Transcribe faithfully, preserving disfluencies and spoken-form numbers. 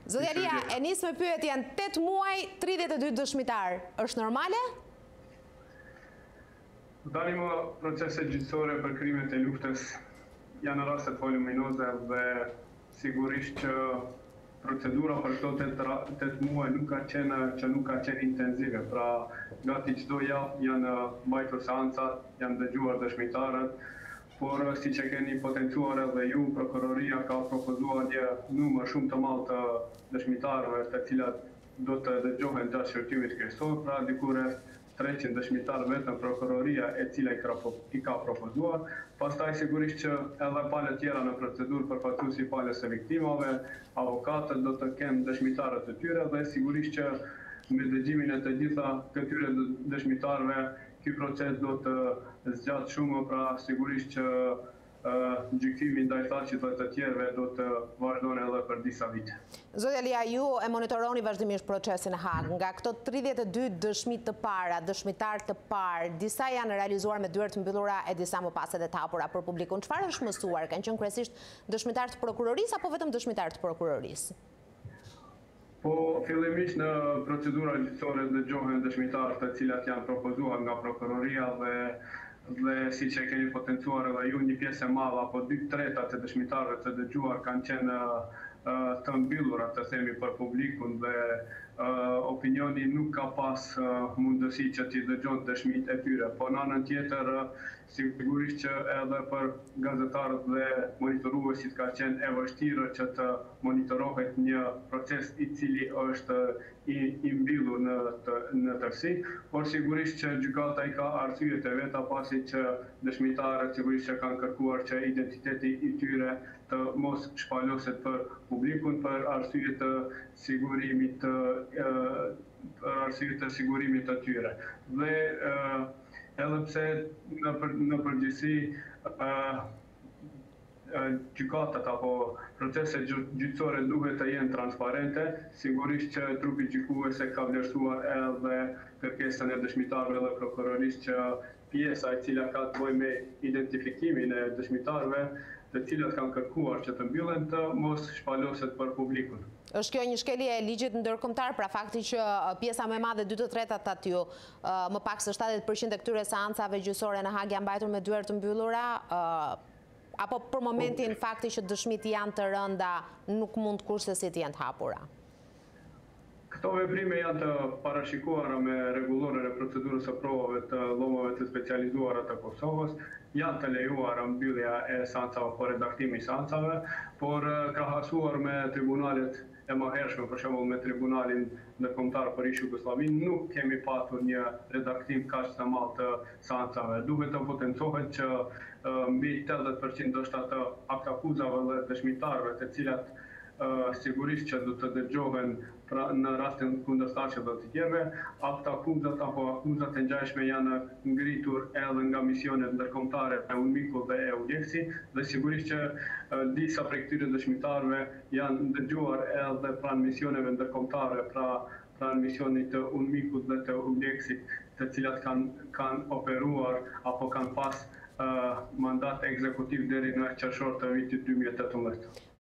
Zotja Lia, e nis me pyetjen tetë muaj, tridhjetë e dy dëshmitar. Është normale? Tani më proceset gjyqësore për krimet e luftës janë rastet voluminoze dhe sigurisht që procedura për këto tetë muaj nuk ka qenë që nuk ka qenë intenzive. Pra, gati çdo javë janë mbajtur seancat, janë dëgjuar dëshmitarët, por si që keni potencuar edhe ju, prokuroria ka propozuar një numër shumë të madh të dëshmitarëve të cilat do të dëgjohen gjatë shërtimit kryesor, pra diku rreth treqind dëshmitarë vetëm prokuroria e cila i ka propozuar. Pastaj sigurisht që edhe palët tjera në procedurë përfaqësuesi i palës së viktimave, avokatët do të kenë dëshmitarët e tyre dhe sigurisht që me dëgjimin e të gjitha këtyre dëshmitarëve ky proces do të zgjatë shumë, pra sigurisht që gjykimi ndaj Thaçit dhe të tjerëve do të vazhdojnë edhe për disa vite. Zotja Lia, ju e monitoroni vazhdimisht procesin e Hag. Nga këto tridhjetë e dy dëshmit të para, dëshmitar të parë, disa janë realizuar me dyert mbyllura e disa më pas edhe të hapura për publikun. Çfarë është mësuar? Kanë qenë kryesisht dëshmitar të prokurorisë apo vetëm dëshmitar të prokurorisë? Po, fillimisht në procedura gjyqësore dëgjohen dëshmitarët të cilat janë propozuar nga prokuroria dhe dhe si që keni potencuar edhe ju, një pjesë e madhe apo dy treta të dëshmitarëve të dëgjuar kanë qenë të mbyllura të themi për publikun dhe opinioni nuk ka pas mundësi që t'i dëgjon dëshmit e tyre. Po në anën tjetër, sigurisht që edhe për gazetarët dhe monitoruesit ka qenë e vështirë që të monitorohet një proces i cili është i mbyllur në tërësi, por sigurisht që gjykata i ka arsyet e veta pasi që dëshmitarët sigurisht që kanë kërkuar që identiteti i tyre të mos shpaloset për publikun për arsye të sigurimit të për arsye të sigurimit të tyre. Dhe edhe pse në përgjithësi gjykatat apo proceset gjyqësore duhet të jenë transparente, sigurisht që trupi gjykuese ka vlerësuar edhe kërkesën e dëshmitarëve dhe prokurorisë që pjesa e cila ka të bëjë me identifikimin e dëshmitarëve, të cilat kanë kërkuar që të mbyllen të mos shpaloset për publikun. Është kjo një shkelje e ligjit ndërkombëtar, pra fakti që pjesa më e madhe dy të tretat aty, më pak se shtatëdhjetë përqind e këtyre seancave gjyqësore në Hag janë mbajtur me dyert të mbyllura, apo për momentin fakti që dëshmit janë të rënda nuk mund kurse si të jenë të hapura? Këto veprime janë të parashikuara me rregullorën e procedurës së provave të llomave të specializuara të Kosovës, janë të lejuara mbyllja e seancave për redaktim i seancave, por krahasuar me tribunalet e mëhershme, për shembull me tribunalin ndërkombëtar për ish Jugosllavin, nuk kemi patur një redaktim kaq të madh të seancave. Duhet të potencohet që mbi tetëdhjetë përqind ndoshta të aktakuzave dhe dëshmitarëve të cilat sigurisht që do të dëgjohen në rastin kundër Thaçit dhe të tjerëve, ata akuzat apo akuzat e ngjashme janë ngritur edhe nga misionet ndërkombëtare e UNMIK-ut dhe e ULEX-i dhe sigurisht që disa prej këtyre dëshmitarëve janë dëgjuar edhe pranë misioneve ndërkombëtare, pra pranë misionit të UNMIK-ut dhe të ULEX-it, të cilat kanë kanë operuar apo kanë pas mandat ekzekutiv deri në qershor të vitit dy mijë e tetëmbëdhjetë.